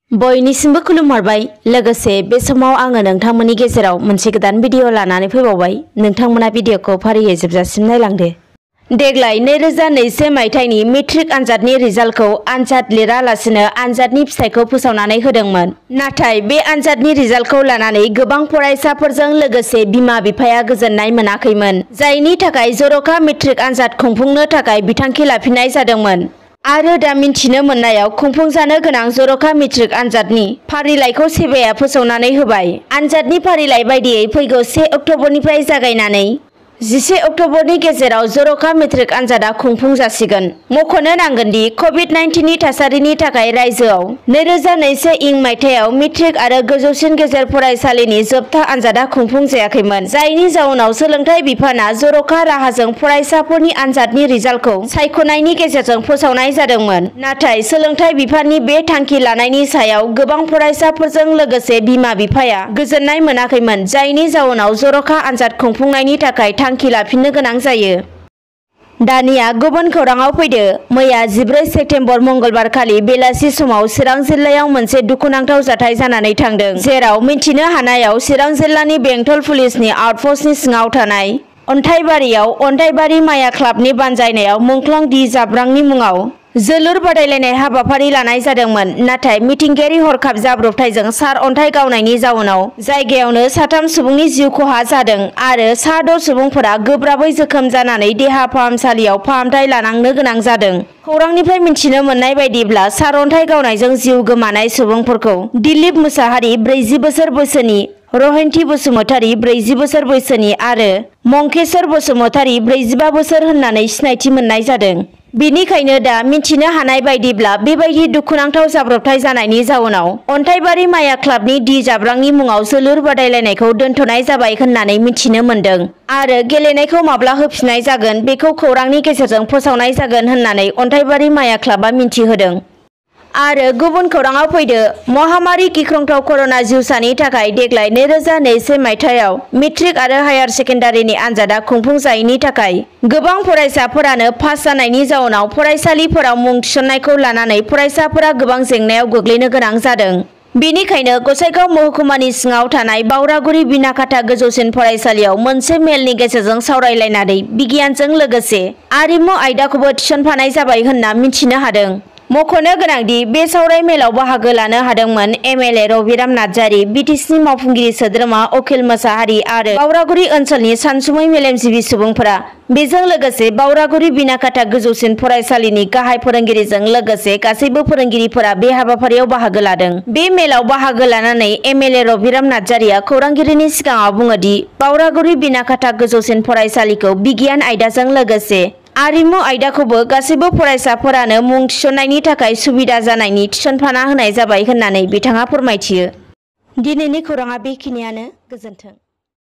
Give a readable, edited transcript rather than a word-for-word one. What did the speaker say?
बयनिसिमबो खुलुमहरबाय। लोगोसे बे समाव आङो नोंथांमोननि गेजेराव मोनसे गोदान भिडिअ लानानै फैबावबाय। नोंथांमोना भिडिअखौ फारियै जोबजासिम नायलांदो। देग्लाय 2021 मायथाइनि मेट्रिक आनजादनि रिजाल्टखौ आनजाद लिरालासिनो आनजादनि फिथाइखौ फोसावनानै होदोंमोन। नाथाय बे आनजादनि रिजाल्टखौ लानानै गोबां फरायसाफोरजों लोगोसे बिमा-बिफाया गोजोननाय मोनाखैमोन। जायनि थाखाय जर'खा मेट्रिक आनजाद खुंफुंनो थाखाय बिथांखि लाफिननाय जादोंमोन। आरो दा मिन्थिनो मोननायाव खुंफुंजानो गोनां जर'खा मेट्रिक आनजादनि फारिलाइखौ सेबाया फोसावनानै होबाय। आनजादनि फारिलाइ बायदियै फैगौ 1 अक्ट'बरनिफ्राय जागायनानै 11 अक्ट'बरनि गेजेराव जर'खा मेट्रिक आनजादा खुंफुंजासिगोन। मख'नो नांगोन दि कभिड-19 नि थासारिनि थाखाय रायजोआव 2021 मायथाइयाव मेट्रिक आरो गोजौसिन गेजेर फरायसालिनि जोबथा आनजादा खुंफुंजायाखैमोन। जायनि जाउनाव सोलोंथाइ बिफाना जर'खा राहाजों फरायसाफोरनि आनजादनि रिजाल्टखौ सायख'नायनि गेजेरजों फोसावनाय जादोंमोन। नाथाय सोलोंथाइ बिफाननि बे थांखि लानायनि सायाव गोबां फरायसाफोरजों लोगोसे बिमा-बिफाया गोजोननाय मोनाखैमोन। जायनि जाउनाव जर'खा आनजाद खुंफुंनायनि थाखाय थांखि लाफिननो गोनां जायो। दानिया गुबुन खौराङाव फैदो। मैया 14 सेप्तेम्बर मंगलबारखालि बेलासि समाव चिरां जिल्लायाव मोनसे दुखुनांथाव जाथाय जानानै थांदों। जेराव मिन्थिनो हानायाव चिरां जिल्लानि बेंटल पुलिसनि आउटपस्टनि सिङाव थानाय अन्थाइबारियाव अन्थाइबारि माया क्लाबनि बानजायनायाव मुंख्लं दि जाब्रांनि मुङाव जोलुर बादायलायनाय हाबाफारि लानाय जादोंमोन। नाथाय मिथिंगायारि हरखाब जाब्रबथायजों सार अन्थाइ गावनायनि जाउनाव जायगायावनो 3 सुबुंनि जिउ खहा जादों आरो 6 सुबुंफोरा गोब्राबै जोखोम जानानै देहा फाहामसालियाव फाहामथाय लानांनो गोनां जादों। खौरांनिफ्राय मिन्थिनो मोननाय बायदिब्ला सारअन्थाइ गावनायजों जिउ गोमानाय सुबुंफोरखौ दिलीप मुसाहारि 40 बोसोर बैसोनि, रहिन्थि बसुमतारी 40 बोसोर बैसोनि आरो मंकेश्वर बसुमतारी 45 बोसोर होननानै सिनायथि मोननाय जादों। बेनिखायनो दा मिन्थिनो हानाय बायदिब्ला बेबायदि दुखुनांथाव जाब्रबथाय जानायनि जाउनाव अन्थाइबारि माया क्लाबनि दि जाब्रांनि मुङाव जोलुर बादायलायनायखौ दोनथ'नाय जाबाय होननानै मिन्थिनो मोन्दों। आरो गेलेनायखौ माब्ला होफिननाय जागोन बेखौ खौरांनि गेजेरजों फोसावनाय जागोन होननानै अन्थाइबारि माया क्लाबा मिन्थिहोदों। आरो गुबुन खौराङाव फैदो। महामारी गिख्रंथाव कर'ना जिउसानि थाखाय देग्लाय 2021 मायथाइयाव मेट्रिक आरो हायार सेकेन्डारिनि आनजादा खुंफुंजायैनि थाखाय गोबां फरायसाफोरानो पास जानायनि जाउनाव फरायसालिफोराव मुं थिसननायखौ लानानै फरायसाफोरा गोबां जेंनायाव गोग्लैनो गोनां जादों। बेनिखायनो गसाइगाव महकुमानि सिङाव थानाय बावरागुरि बिनाकाथा गोजौसिन फरायसालियाव मोनसे मेलनि गेजेरजों सावरायलायनानै बिगियानजों लोगोसे आरिमु आयदाखौबो थिसनफानाय जाबाय होनना मिन्थिनो हादों। मख'नो गोनांदि बे सावराय मेलाव बाहागो लानो हादोंमोन एमएलए रबिराम नार्जारी, बिटिसिनि मावफुंगिरि सोद्रोमा अखिल मोसाहारि आरो बावरागुरि ओनसोलनि सानसुमै मेलेमजिबि सुबुंफोरा। बेजों लोगोसे बावरागुरि बिनाकाथा गोजौसिन फरायसालिनि गाहाय फोरोंगिरिजों लोगोसे गासैबो फोरोंगिरिफोरा बे हाबाफारियाव बाहागो लादों। बे मेलाव बाहागो लानानै एमएलए रबिराम नार्जारीया खौरांगिरिनि सिगाङाव बुङोदि बावरागुरि बिनाकाथा गोजौसिन फरायसालिखौ बिगियान आयदाजों लोगोसे आरिमु आयदाखौबो गासैबो फरायसाफोरानो मुं थिसननायनि थाखाय सुबिदा जानायनि थिसनफाना होनाय जाबाय होननानै बिथाङा फोरमायथियो। दिनैनि खौराङा बेखिनियानो। गोजोन्थों।